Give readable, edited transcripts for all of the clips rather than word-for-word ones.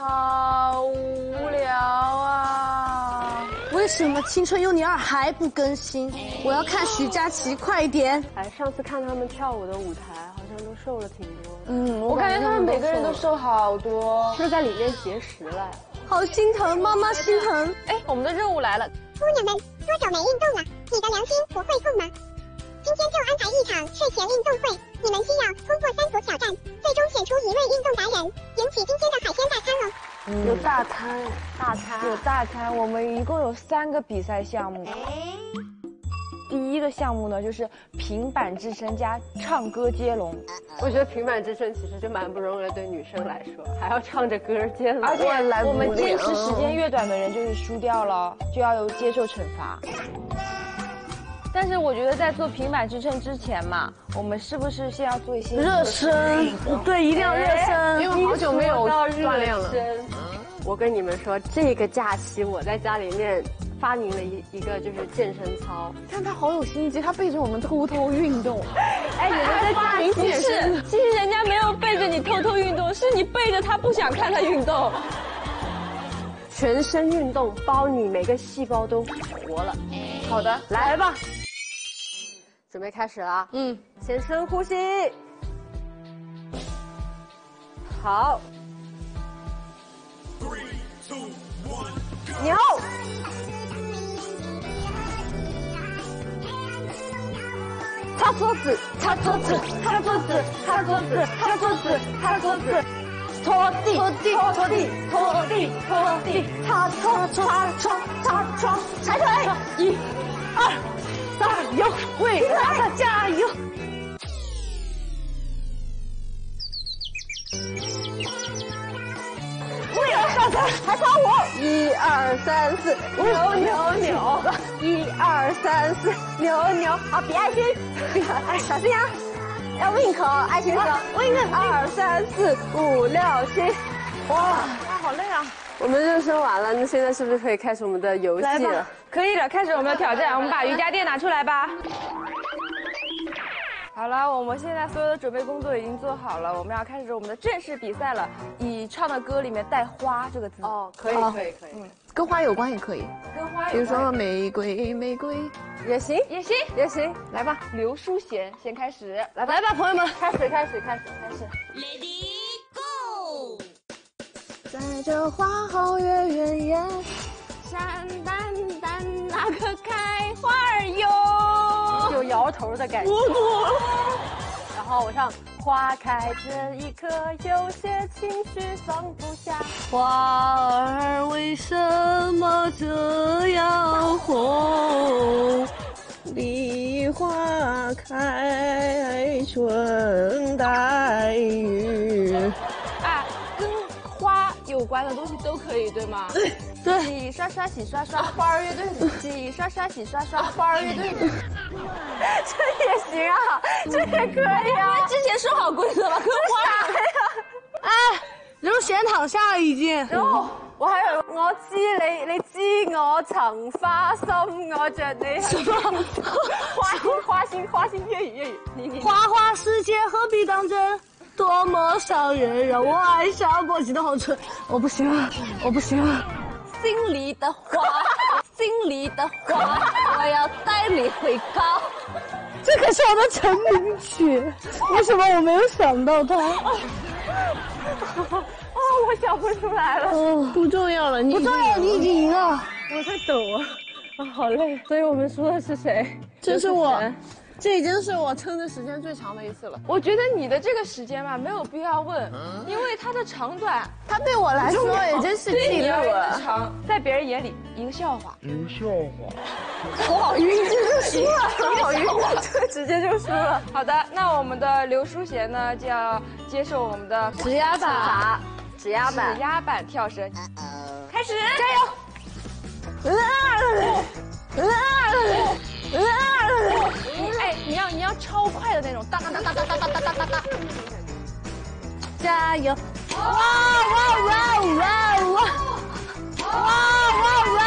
好无聊啊！ 为什么《青春有你2》还不更新？我要看徐佳琪，快点！ 哎，上次看他们跳舞的舞台，好像都瘦了挺多。 我感觉他们每个人都瘦好多， 是不是在里面节食了？ 好心疼，妈妈心疼。 哎，我们的任务来了， 姑娘们，多久没运动了？你的良心不会痛吗？今天就安排一场睡前运动会，你们需要通过3组挑战，最终选出1位运动达人，赢取今天的海鲜大餐了。 有大餐， 有大餐。我们一共有3个比赛项目。第一个项目呢，就是平板支撑加唱歌接龙。 我觉得平板支撑其实就蛮不容易的，对女生来说，还要唱着歌接龙。 而且我们坚持时间越短的人就是输掉了，就要接受惩罚。但是我觉得在做平板支撑之前嘛，我们是不是先要做一些热身？对，一定要热身， 因为好久没有锻炼了。我跟你们说，这个假期我在家里面发明了一个就是健身操。 看他好有心机，他背着我们偷偷运动。 哎，你们在家里其实人家没有背着你偷偷运动，是你背着他不想看他运动。 全身运动，包你每个细胞都活了。 好的， 来吧。准备开始了，先深呼吸，好，牛，擦桌子，擦桌子，擦桌子，擦桌子，擦桌子，擦桌子，拖地，拖地，拖地，拖地，拖地，擦窗，擦窗，擦窗，踩腿，1、2。加油，为大家加油！为了上台还夸我！1、2、3、4，扭扭扭！1、2、3、4，扭扭。好，比爱心，哎，小心啊！要 wink 哦，爱心手 ，wink。2、3、4、5、6、7，哇，好累啊！我们热身完了，那现在是不是可以开始我们的游戏了？ 可以了，开始我们的挑战。我们把瑜伽垫拿出来吧。好了，我们现在所有的准备工作已经做好了，我们要开始我们的正式比赛了。以唱的歌里面带“花”这个字。 哦，可以。 跟花有关也可以。 跟花有关。 比如说玫瑰，玫瑰也行， 也行， 也行。 来吧，刘淑贤先开始。 来吧，朋友们，开始。 Ready go！ 在这花好月圆夜， 山丹丹那个开花儿哟， 有摇头的感觉。然后我唱花开这一刻，有些情绪放不下。 花儿为什么这样红？梨花开春带雨。 啊，跟花有关的东西都可以，对吗？对。洗刷刷，洗刷刷，花儿乐队。洗刷刷，洗刷刷，花儿乐队。 这也行啊，这也可以啊。 之前说好规则了，跟花呀。 哎，刘贤躺下了已经。 然后我还有我知你知我曾花心，我着你。什么？花心，粤语。 花花世界何必当真？多么伤人，让我爱上过几的红唇。我不行了。 心里的花，心里的花，我要带你回高。 这可是我的成名曲，为什么我没有想到它？ 我想不出来了。 不重要了，你已经赢了。 我在抖啊，好累。所以我们输的是谁？ 这是我。这已经是我撑的时间最长的一次了。 我觉得你的这个时间吧，没有必要问，因为它的长短， 它对我来说也真是记录了。 长，在别人眼里一个笑话。 我好晕，我好晕，这直接就输了。 好的，那我们的刘淑贤呢就要接受我们的指压板，指压板跳绳，开始， 加油！ 哎，你要超快的那种，哒哒哒哒哒哒哒哒哒， 加油！哇！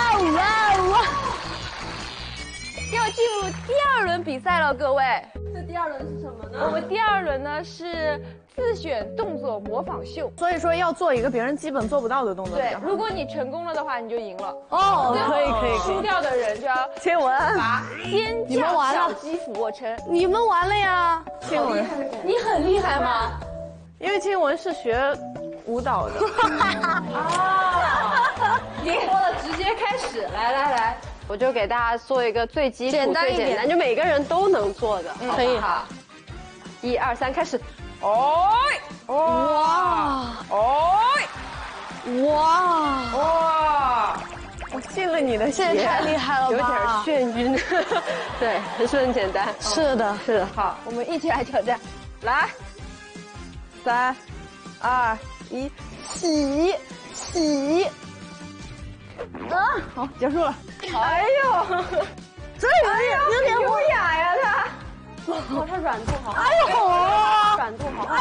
要进入第2轮比赛了，各位。 这第第二轮是什么呢？ 我们第2轮呢是自选动作模仿秀。 所以说要做一个别人基本做不到的动作。 对，如果你成功了的话，你就赢了。 哦，可以。 输掉的人就要亲吻。 把尖你们叫完了小鸡俯卧撑。 你们完了呀！亲吻。 你很厉害吗？ 因为亲吻是学舞蹈的。 别说了，直接开始。来，我就给大家做一个最基础、最简单，就每个人都能做的。 可以。 好，1、2、3，开始。 哇！我信了你的邪， 这太厉害了吧！ 有点眩晕。对，还是很简单。 是的。 好，我们一起来挑战。来，3、2、1，起！ 好，结束了。 哎呦， 这有点优雅呀他。 哦，它软度好。软度好。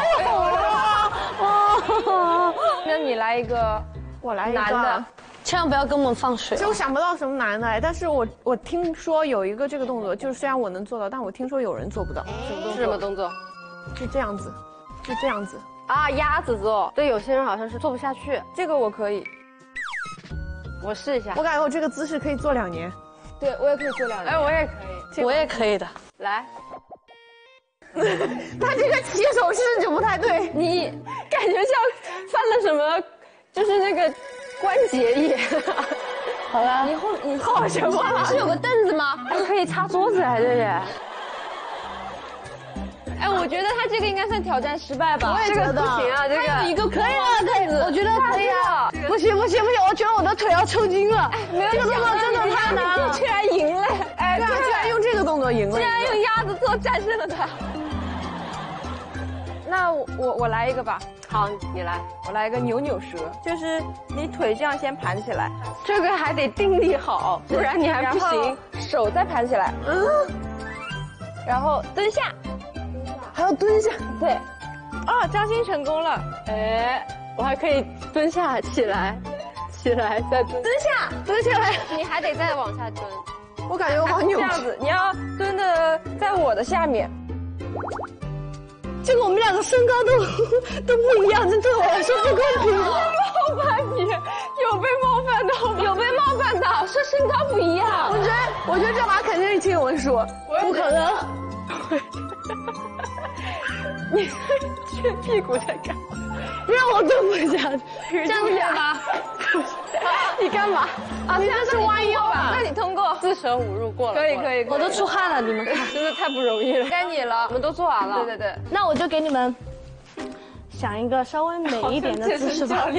那你来一个， 我来一个男的。 千万不要跟我们放水。 其实我想不到什么难的，但是我听说有一个这个动作，就是虽然我能做到，但我听说有人做不到。 什么动作？ 是这样子， 啊，鸭子做。对，有些人好像是做不下去。 这个我可以， 我试一下。 我感觉我这个姿势可以做2年。 对我也可以做2年。 哎，我也可以。 我也可以的。 来。 他这个起手势就不太对， 你感觉像犯了什么，就是那个关节炎。 好了， 你好什么了？是有个凳子吗？还可以擦桌子来的耶。 哎，我觉得他这个应该算挑战失败吧。 我也觉得不行啊，这个一个可以了，我觉得可以啊。不行，我觉得我的腿要抽筋了。 没有这个动作真的太难了， 居然赢了！哎， 对啊，居然用这个动作赢了， 居然用鸭子做战胜了他。那我来一个吧。 好，你来。 我来一个扭扭舌，就是你腿这样先盘起来， 这个还得定力好，不然你还不行。 手再盘起来，然后蹲下， 还要蹲下。 对，哦，张欣成功了。 哎，我还可以蹲下起来再蹲下来， 你还得再往下蹲。 我感觉我好扭这样子，你要蹲的在我的下面。 这个我们2个身高都不一样，这对我来说不公平。 冒犯你，有被冒犯到，有被冒犯到，是身高不一样。 我觉得这把肯定是亲吻输， 不可能。 你撅屁股在干嘛？ 让我蹲不下去， 这样子吗？ 你干嘛？啊，你这是弯腰吧？ 那你通过 ，4舍5入过了。 可以。 我都出汗了，你们看， 真的太不容易了。 该你了， 我们都做完了。 对。 那我就给你们想一个稍微美一点的姿势吧。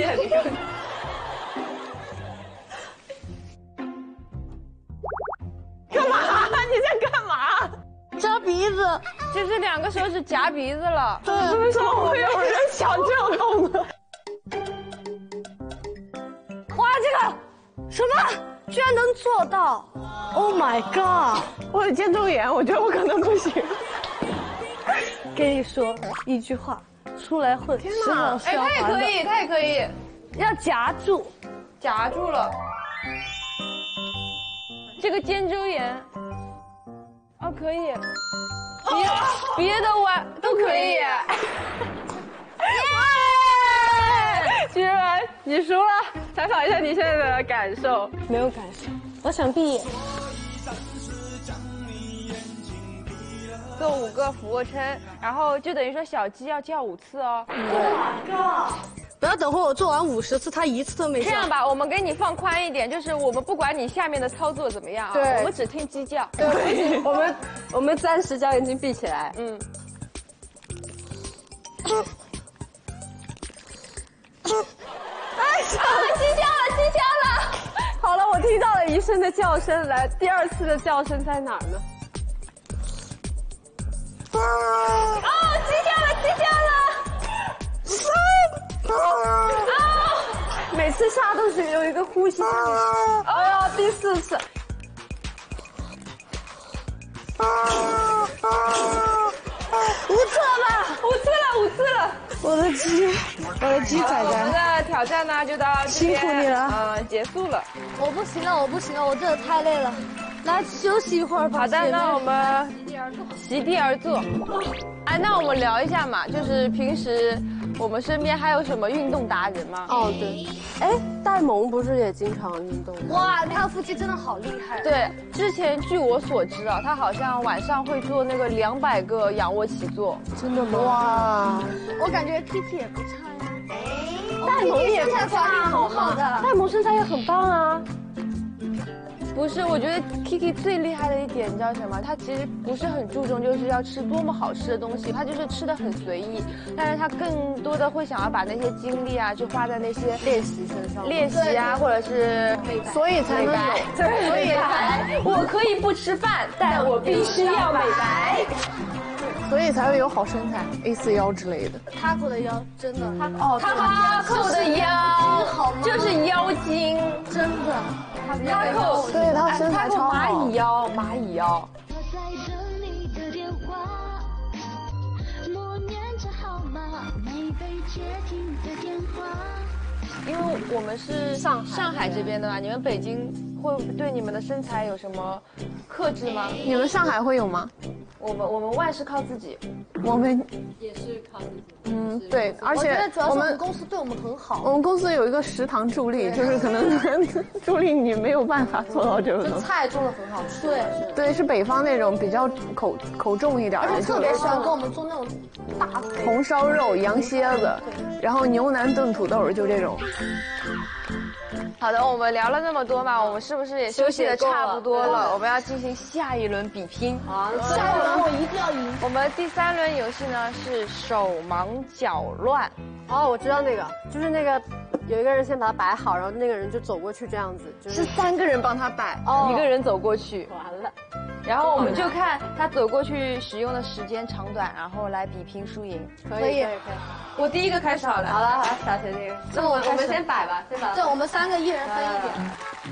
干嘛？你在干嘛？ 扎鼻子， 就是2个手指夹鼻子了。 对， 为什么会有人想这种动作？ 哇，这个什么居然能做到 ！Oh my god！ 我有肩周炎，我觉得我可能不行。 跟你说一句话，出来混，迟早是要还的。 他也可以， 要夹住， 夹住了。这个肩周炎，哦，可以，别的弯都可以。 徐文，你输了，采访一下你现在的感受。 没有感受，我想闭眼。 做5个俯卧撑，然后就等于说小鸡要叫5次哦。 不要等会我做完50次，他1次都没叫。 这样吧，我们给你放宽一点，就是我们不管你下面的操作怎么样啊， 对， 我们只听鸡叫。 对，我们暂时将眼睛闭起来。 鸡叫了！ 好了，我听到了一声的叫声，来，第2次的叫声在哪儿呢？ 鸡叫了！ 每次下都是有一个呼吸。哎呀，第4次。 5次了！ 我的鸡仔仔， 我们的挑战呢就到这边， 辛苦你了， 结束了。 我不行了，我真的太累了。 来休息一会儿吧。 好的，那我们席地而坐。哎，那我们聊一下嘛，就是平时我们身边还有什么运动达人吗？ 哦，对，哎，戴萌不是也经常运动吗？ 哇，那个腹肌真的好厉害。 对，之前据我所知啊，他好像晚上会做那个200个仰卧起坐。 真的吗？哇， 我感觉 Kiki 也不差呀。 戴萌也身材管理很好的， 戴萌身材也很棒啊。 不是，我觉得 Kiki 最厉害的一点，你知道什么？他其实不是很注重就是要吃多么好吃的东西，他就是吃的很随意，但是他更多的会想要把那些精力啊，就花在那些练习身上， 练习啊，或者是所以才能有， 对，所以才我可以不吃饭，但我必须要美白。 所以才会有好身材 ，A4 之类的。 他扣的腰真的， 他扣的腰就是腰筋， 真的， 他扣， 对他身材超好。 蚂蚁腰，蚂蚁腰。 我在等你的电话，默念着号码，没被接听的电话。 因为我们是上海这边的嘛，你们北京会对你们的身材有什么克制吗？ 你们上海会有吗？ 我们万事靠自己， 我们也是靠自己。 对，而且我觉得主要是我们我们公司对我们很好。 我们公司有一个食堂助理，就是可能助理你没有办法做到这个东西。 菜做的很好吃。 对， 对，是北方那种比较口重一点的， 而且特别喜欢跟我们做那种大肥。 红烧肉、羊蝎子，然后牛腩炖土豆，就这种。 好的，我们聊了那么多嘛，我们是不是也休息的差不多了？我们要进行下一轮比拼。 好， 下一轮我一定要赢。 我们第3轮游戏呢是手忙脚乱。 哦，我知道那个，就是那个有一个人先把它摆好，然后那个人就走过去这样子，就是 3个人帮他摆，一个人走过去， 完了。 然后我们就看他走过去使用的时间长短，然后来比拼输赢。 可以。 我第一个开始好了。 好了，小贤那个，那我们先摆吧，先摆。 对，我们3个一人分一点。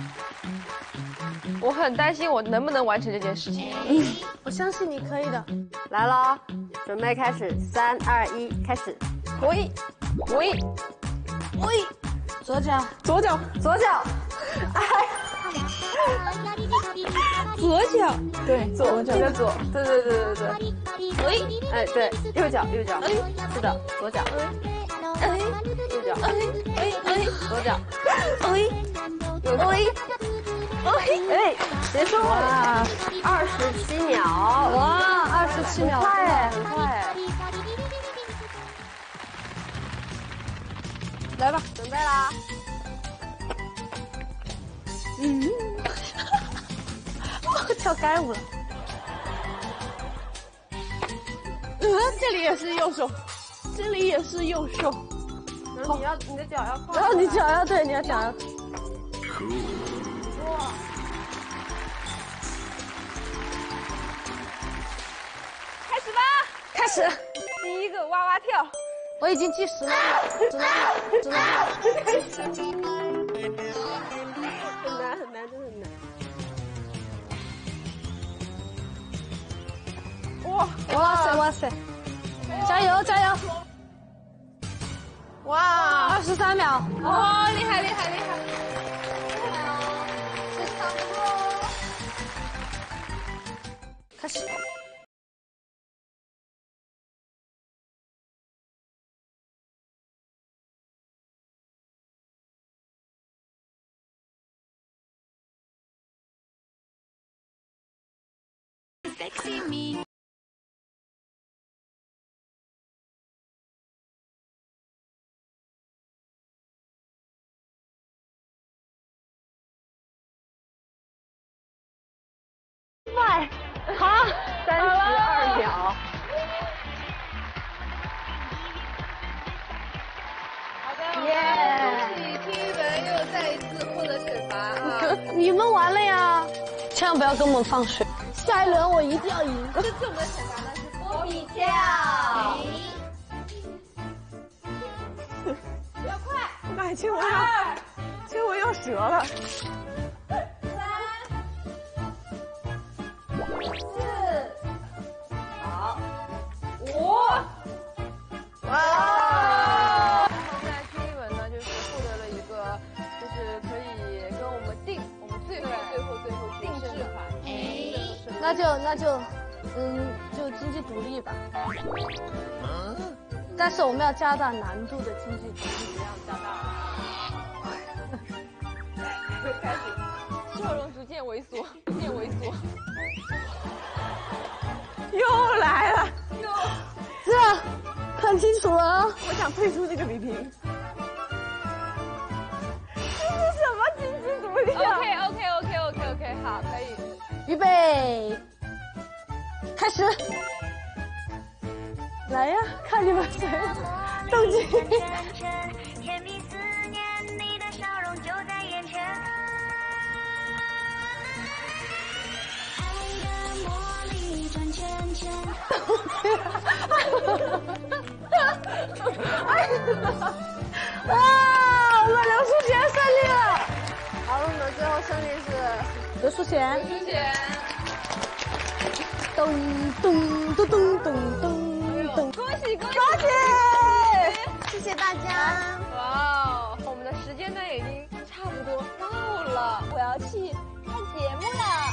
我很担心我能不能完成这件事情。 我相信你可以的。 来了，准备开始，3、2、1，开始。 喂， 左脚， 左脚， 左脚，对，左脚，对， 喂，哎，对，右脚，是的，左脚，右脚，左脚，哎，结束了，27秒，哇，27秒，很快哎。 来吧， 准备啦。 我跳街舞了。这里也是右手，这里也是右手。 然后你的脚要放。 然后你脚要对，你要脚要。 哇！开始吧， 开始。 第一个哇哇跳。 我已经计时了，10秒。 很难，真的很难。 哇塞！加油！哇，23秒！ 哇，厉害！ 差不多。开始。 Sexy me。 快，好，32秒。 好的，耶！恭喜听闻又再一次获得惩罚啊！ 你们完了呀！千万不要跟我们放水。下一轮我一定要赢。 这次我们的惩罚呢是波比跳。要快！ 我感觉亲吻要折了。 哇！然后在推文呢，就是获得了一个，就是可以跟我们最后定制款那就就经济独立吧。但是我们要加大难度的经济独立，不要加大。 开始，笑容逐渐萎缩， 又来了， 是啊，看清楚了啊！ 我想退出这个比拼。这是什么经济独立啊 OK， 好，可以。 预备，开始。来呀，看你们谁动机。 甜蜜思念，你的笑容就在眼前。爱的魔力转圈圈。 哇，我们刘淑贤胜利了！ 好，我们最后胜利是刘淑贤。 之前。 咚咚咚咚咚咚！ 恭喜！ 谢谢大家。 哇哦，我们的时间呢已经差不多到了，我要去看节目了。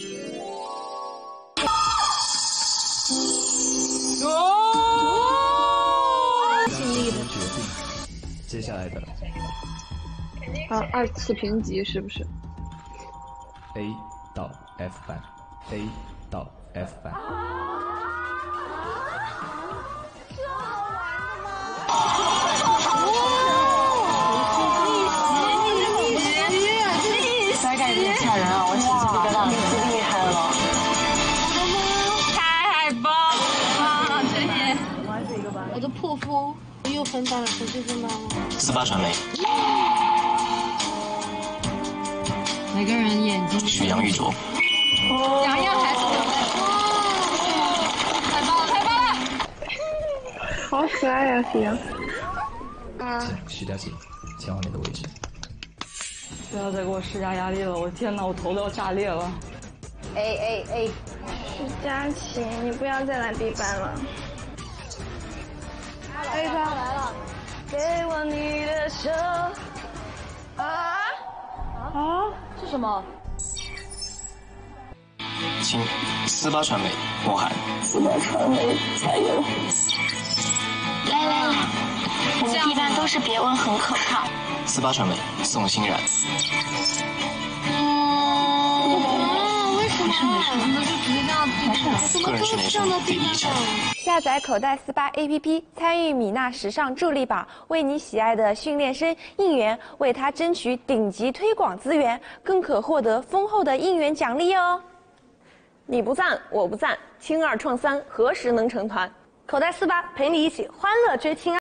尽力的决定接下来的二次评级是不是 A 到 F 班 ，A 到 F 班。 摔盖有点吓人啊！我起鸡皮疙瘩，厉害了！ 太棒了，这些。 我的破风又分担了，手机分担了。 四八传媒， 每个人眼睛。 许阳玉卓， 洋洋还是太棒了！ 好可爱呀，许阳。 请徐佳琪前往你的位置。 不要再给我施加压力了！我天哪，我头都要炸裂了。 徐佳琪，你不要再来 B 班了。 A 班来了， 给我你的手。 是什么？ 请四八传媒莫涵， 来来来，我们 B 班都是别问很可怕。 四八传媒宋欣然， 为什么就直接这样子？ 个人训练生李依晨。 下载口袋48 APP， 参与米娜时尚助力榜，为你喜爱的训练生应援，为他争取顶级推广资源，更可获得丰厚的应援奖励哦。 你不赞，我不赞，青二创三，何时能成团？ 口袋48陪你一起欢乐追青啊！